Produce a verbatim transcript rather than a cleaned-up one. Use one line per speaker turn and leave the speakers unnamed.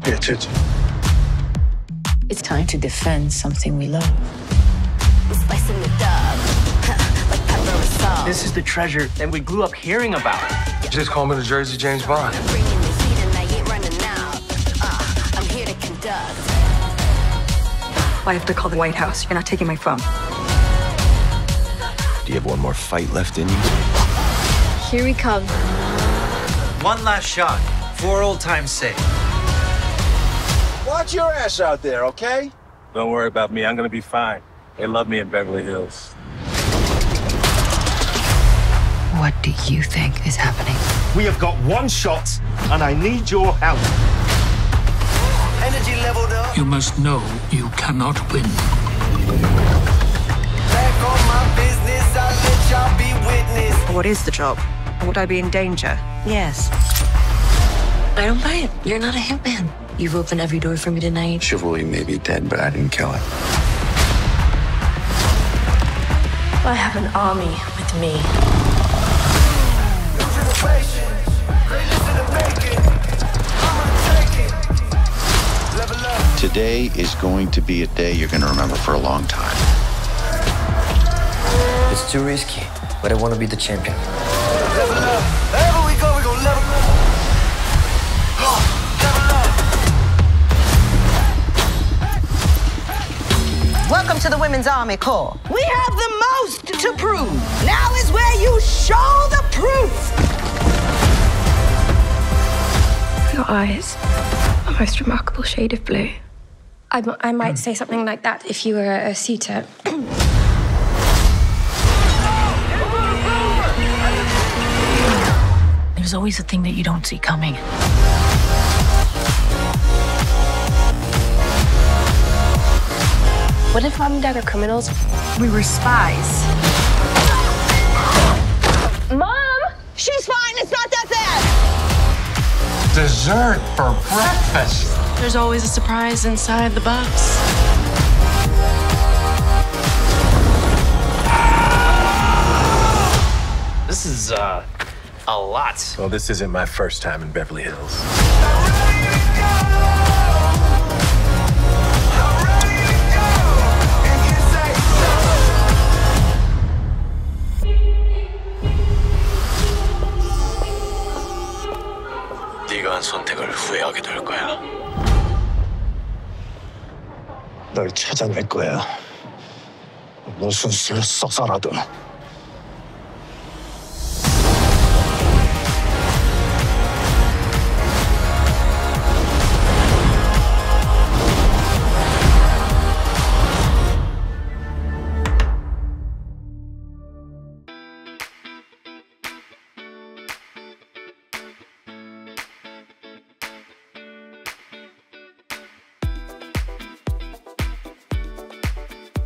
Pay attention.
It's time to defend something we love.
This is the treasure that we grew up hearing about.
Just call me the Jersey James Bond.
I have to call the White House. You're not taking my phone.
Do you have one more fight left in you?
Here we come.
One last shot, for old time's sake.
Watch your ass out there, okay?
Don't worry about me. I'm gonna be fine. They love me in Beverly Hills.
What do you think is happening?
We have got one shot, and I need your help.
Energy leveled up.
You must know you cannot win.
Back on my business, I'll let y'all be witness.
What is the job? Would I be in danger?
Yes. I don't buy it. You're not a hitman. You've opened every door for me tonight.
Chivalry may be dead, but I didn't kill it.
I have an army with me.
Today is going to be a day you're going to remember for a long time.
It's too risky, but I want to be the champion. Level up. Wherever we go, we go level up.
Welcome to the Women's Army Corps. We have the most to prove. Now is where you show the proof.
Your eyes, a most remarkable shade of blue. I, I might say something like that if you were a, a suitor.
There's always a thing that you don't see coming.
What if Mom and Dad are criminals?
We were spies.
Mom, she's fine. It's not that bad.
Dessert for breakfast.
There's always a surprise inside the box.
This is, uh, a lot.
Well, this isn't my first time in Beverly Hills.
네가 한 선택을 후회하게 될 거야.
널 찾아낼 거야. 무슨 수를 써서라도.